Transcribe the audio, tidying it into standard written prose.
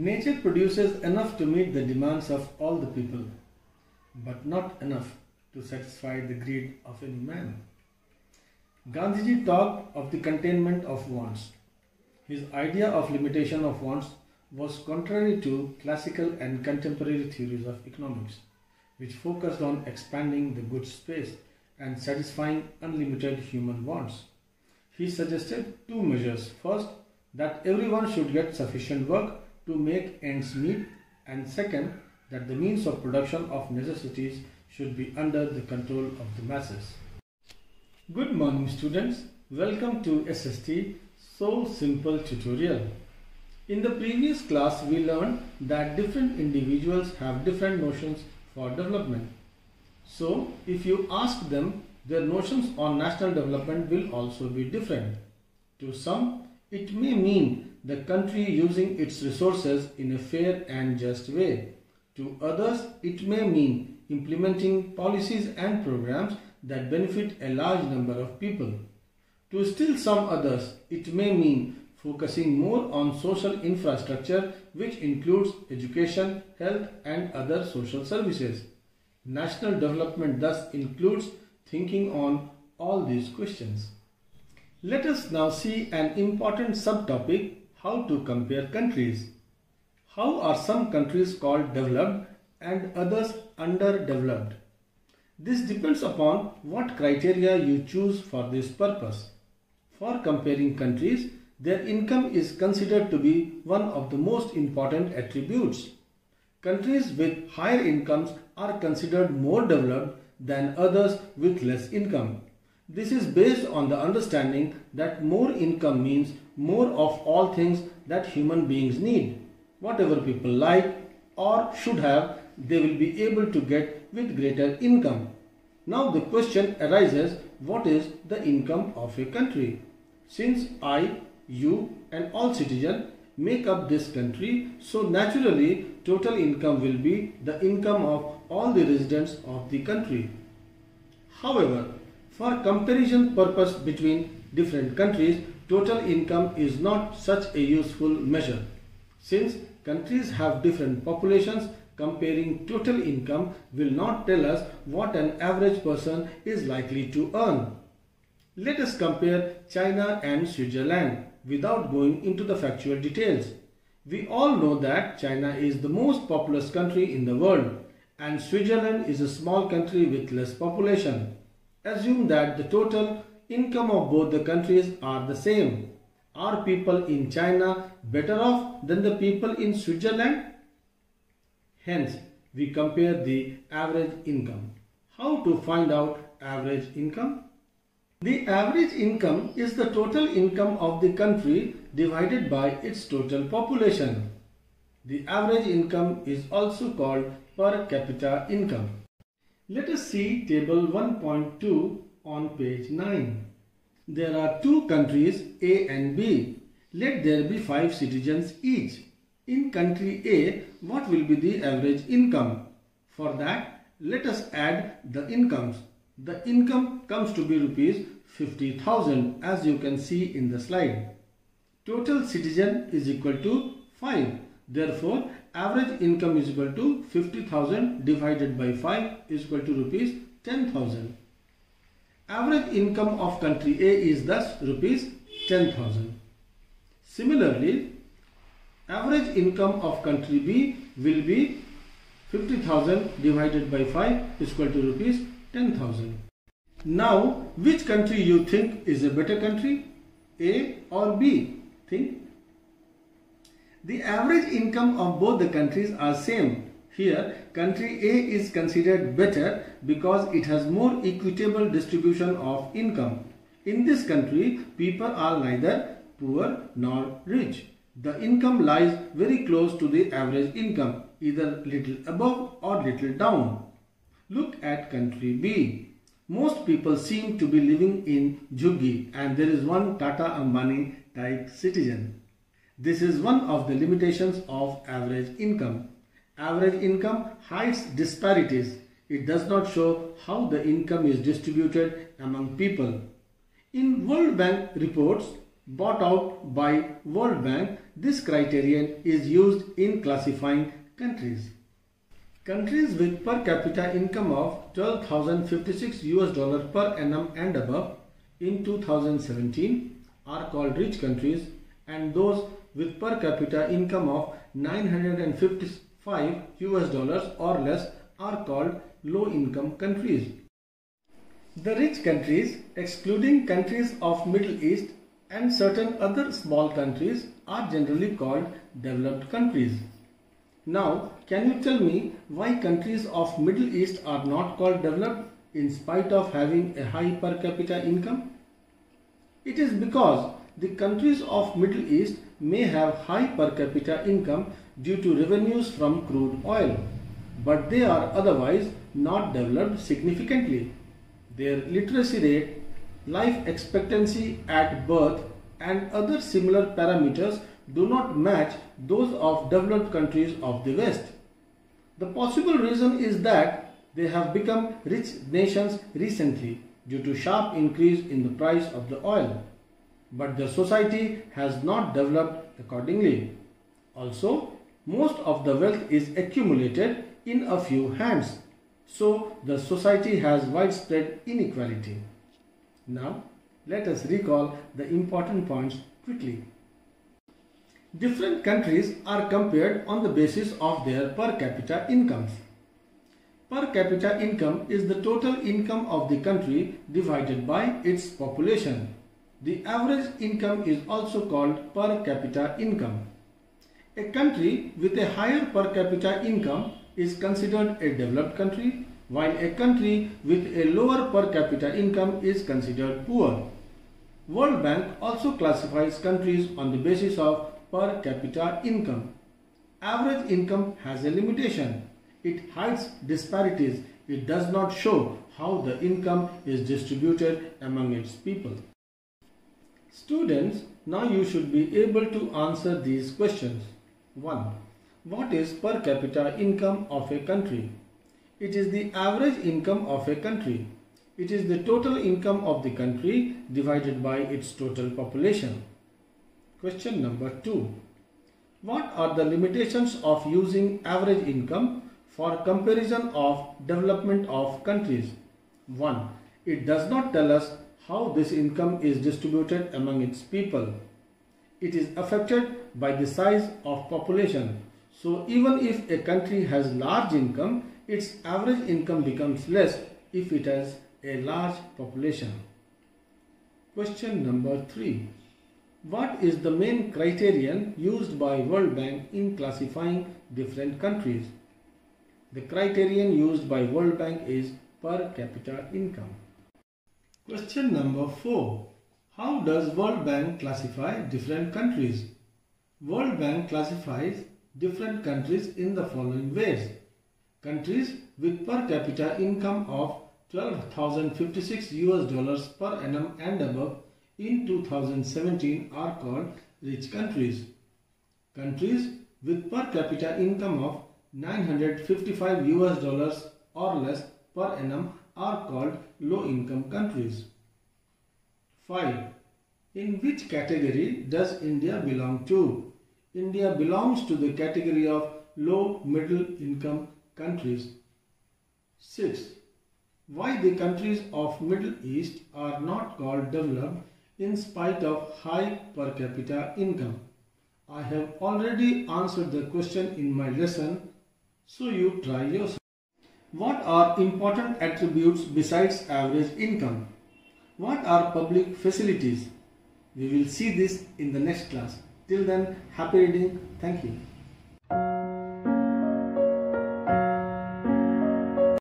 Nature produces enough to meet the demands of all the people, but not enough to satisfy the greed of any man. Gandhiji talked of the containment of wants. His idea of limitation of wants was contrary to classical and contemporary theories of economics, which focused on expanding the goods space and satisfying unlimited human wants. He suggested two measures. First, that everyone should get sufficient work to make ends meet, and second, that the means of production of necessities should be under the control of the masses. Good morning students, welcome to SST So Simple tutorial. In the previous class we learned that different individuals have different notions for development. So if you ask them, their notions on national development will also be different. To some, it may mean the country using its resources in a fair and just way. To others, it may mean implementing policies and programs that benefit a large number of people. To still some others, it may mean focusing more on social infrastructure, which includes education, health and other social services. National development thus includes thinking on all these questions. Let us now see an important subtopic: how to compare countries. How are some countries called developed and others underdeveloped? This depends upon what criteria you choose for this purpose. For comparing countries, their income is considered to be one of the most important attributes. Countries with higher incomes are considered more developed than others with less income. This is based on the understanding that more income means more of all things that human beings need. Whatever people like or should have, they will be able to get with greater income. Now the question arises, what is the income of a country? Since I, you and all citizens make up this country, so naturally total income will be the income of all the residents of the country. However, for comparison purpose between different countries, total income is not such a useful measure. Since countries have different populations, comparing total income will not tell us what an average person is likely to earn. Let us compare China and Switzerland without going into the factual details. We all know that China is the most populous country in the world and Switzerland is a small country with less population. Assume that the total income of both the countries are the same. Are people in China better off than the people in Switzerland? Hence, we compare the average income. How to find out average income? The average income is the total income of the country divided by its total population. The average income is also called per capita income. Let us see table 1.2 on page 9. There are two countries A and B. Let there be 5 citizens each. In country A, what will be the average income? For that, let us add the incomes. The income comes to be rupees 50,000 as you can see in the slide. Total citizen is equal to 5. Therefore, average income is equal to 50,000 divided by 5 is equal to rupees 10,000. Average income of country A is thus rupees 10,000. Similarly, average income of country B will be 50,000 divided by 5 is equal to rupees 10,000. Now, which country you think is a better country? A or B? Think. The average income of both the countries are same. Here, country A is considered better because it has more equitable distribution of income. In this country, people are neither poor nor rich. The income lies very close to the average income, either little above or little down. Look at country B. Most people seem to be living in Jhuggi and there is one Tata Ambani type citizen. This is one of the limitations of average income. Average income hides disparities. It does not show how the income is distributed among people. In World Bank reports, brought out by World Bank, this criterion is used in classifying countries. Countries with per capita income of $12,056 per annum and above in 2017 are called rich countries, and those with per capita income of $955 or less are called low income countries. The rich countries, excluding countries of Middle East and certain other small countries, are generally called developed countries. Now, can you tell me why countries of Middle East are not called developed in spite of having a high per capita income? It is because the countries of Middle East may have high per capita income due to revenues from crude oil, but they are otherwise not developed significantly. Their literacy rate, life expectancy at birth, and other similar parameters do not match those of developed countries of the West. The possible reason is that they have become rich nations recently due to sharp increase in the price of the oil, but the society has not developed accordingly. Also, most of the wealth is accumulated in a few hands, so the society has widespread inequality. Now, let us recall the important points quickly. Different countries are compared on the basis of their per capita incomes. Per capita income is the total income of the country divided by its population. The average income is also called per capita income. A country with a higher per capita income is considered a developed country, while a country with a lower per capita income is considered poor. World Bank also classifies countries on the basis of per capita income. Average income has a limitation. It hides disparities. It does not show how the income is distributed among its people. Students, now you should be able to answer these questions. 1. What is per capita income of a country? It is the average income of a country. It is the total income of the country divided by its total population. Question number 2. What are the limitations of using average income for comparison of development of countries? 1. It does not tell us how this income is distributed among its people. It is affected by the size of population. So even if a country has large income, its average income becomes less if it has a large population. Question number 3. What is the main criterion used by World Bank in classifying different countries? The criterion used by World Bank is per capita income. Question number 4. How does World Bank classify different countries? World Bank classifies different countries in the following ways. Countries with per capita income of $12,056 per annum and above in 2017 are called rich countries. Countries with per capita income of $955 or less per annum are called low income countries. 5. In which category does India belong to? India belongs to the category of low middle income countries. 6. Why the countries of Middle East are not called developed in spite of high per capita income? I have already answered the question in my lesson, so you try yourself. What are important attributes besides average income? What are public facilities? We will see this in the next class. Till then, happy reading. Thank you.